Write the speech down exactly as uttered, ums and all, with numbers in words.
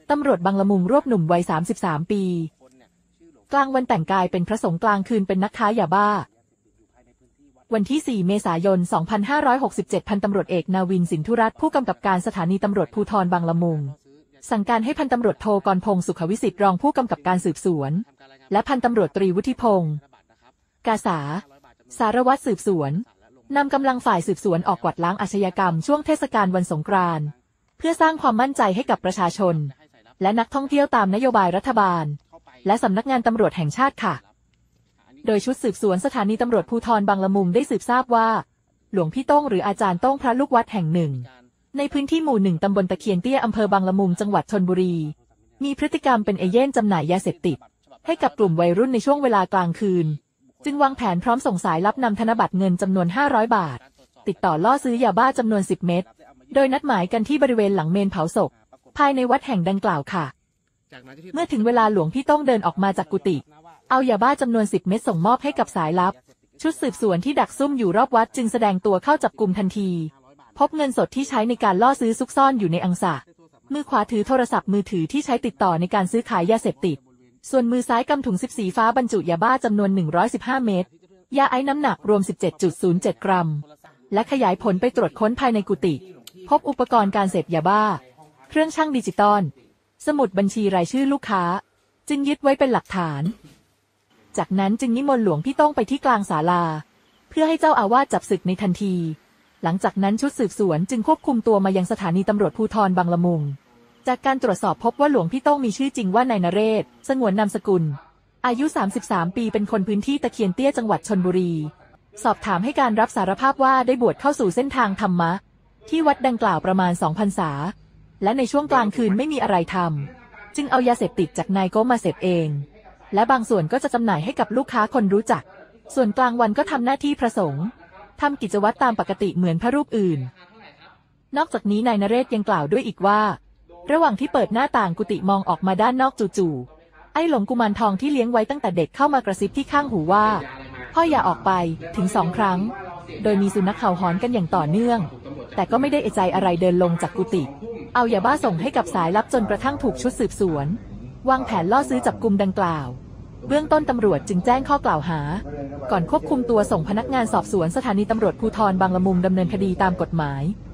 ตำรวจบางละมุงรวบหนุ่มวัยสามสิบสามปีกลางวันแต่งกายเป็นพระสงฆ์กลางคืนเป็นนักค้ายาบ้าวันที่สี่เมษายนสองพันห้าร้อยหกสิบเจ็ดพันตำรวจเอกนาวินสินธุรัตน์ผู้กำกับการสถานีตำรวจภูธรบางละมุงสั่งการให้พันตำรวจโทกรพงศ์สุขวิสิทธิ์รองผู้กำกับการสืบสวนและพันตำรวจตรีวุฒิพงศ์กาษาสารวัตรสืบสวนนำกำลังฝ่ายสืบสวนออกกวาดล้างอาชญากรรมช่วงเทศกาลวันสงกรานต์เพื่อสร้างความมั่นใจให้กับประชาชนและนักท่องเที่ยวตามนโยบายรัฐบาลและสำนักงานตำรวจแห่งชาติค่ะโดยชุดสืบสวนสถานีตำรวจภูธรบางละมุงได้สืบทราบว่าหลวงพี่โต้งหรืออาจารย์โต้งพระลูกวัดแห่งหนึ่งในพื้นที่หมู่หนึ่งตำบลตะเคียนเตี้ยอำเภอบางละมุงจังหวัดชลบุรีมีพฤติกรรมเป็นเอเย่นจำหน่ายยาเสพติดให้กับกลุ่มวัยรุ่นในช่วงเวลากลางคืนจึงวางแผนพร้อมส่งสายลับนำธนบัตรเงินจำนวนห้าร้อยบาทติดต่อล่อซื้อยาบ้าจำนวนสิบเม็ดโดยนัดหมายกันที่บริเวณหลังเมนเผาศพภายในวัดแห่งดังกล่าวค่ะเมื่อถึงเวลาหลวงพี่โต้งเดินออกมาจากกุฏิเอายาบ้าจำนวนสิบเม็ดส่งมอบให้กับสายลับชุดสืบสวนที่ดักซุ่มอยู่รอบวัดจึงแสดงตัวเข้าจับกุมทันทีพบเงินสดที่ใช้ในการล่อซื้อซุกซ่อนอยู่ในอังสะมือขวาถือโทรศัพท์มือถือที่ใช้ติดต่อในการซื้อขายยาเสพติดส่วนมือซ้ายกำถุงซิปสีฟ้าบรรจุยาบ้าจำนวนหนึ่งร้อยสิบห้าเม็ดยาไอซ์น้ำหนักรวม สิบเจ็ดจุดศูนย์เจ็ด กรัมและขยายผลไปตรวจค้นภายในกุฏิพบอุปกรณ์การเสพยาบ้าเครื่องชั่งดิจิตอลสมุดบัญชีรายชื่อลูกค้าจึงยึดไว้เป็นหลักฐานจากนั้นจึงนิมนต์หลวงพี่โต้งไปที่กลางศาลาเพื่อให้เจ้าอาวาสจับศึกในทันทีหลังจากนั้นชุดสืบสวนจึงควบคุมตัวมายังสถานีตำรวจภูธรบางละมุงจากการตรวจสอบพบว่าหลวงพี่โต้งมีชื่อจริงว่านายนเรศสงวนนามสกุลอายุสามสิบสามปีเป็นคนพื้นที่ตะเคียนเตี้ยจังหวัดชลบุรีสอบถามให้การรับสารภาพว่าได้บวชเข้าสู่เส้นทางธรรมะที่วัดดังกล่าวประมาณสองพรรษาและในช่วงกลางคืนไม่มีอะไรทำจึงเอายาเสพติดจากนายโก้มาเสพเองและบางส่วนก็จะจำหน่ายให้กับลูกค้าคนรู้จักส่วนกลางวันก็ทำหน้าที่พระสงฆ์ทำกิจวัตรตามปกติเหมือนพระรูปอื่นนอกจากนี้นายนเรศยังกล่าวด้วยอีกว่าระหว่างที่เปิดหน้าต่างกุฏิมองออกมาด้านนอกจู่ๆไอ้หลงกุมารทองที่เลี้ยงไว้ตั้งแต่เด็กเข้ามากระซิบที่ข้างหูว่าพ่ออย่าออกไปถึงสองครั้งโดยมีสุนัขเห่าหอนกันอย่างต่อเนื่องแต่ก็ไม่ได้เอะใจอะไรเดินลงจากกุฏิเอายาบ้าส่งให้กับสายลับจนกระทั่งถูกชุดสืบสวนวางแผนล่อซื้อจับกุมดังกล่าวเบื้องต้นตำรวจจึงแจ้งข้อกล่าวหาก่อนควบคุมตัวส่งพนักงานสอบสวนสถานีตำรวจภูธรบางละมุงดำเนินคดีตามกฎหมาย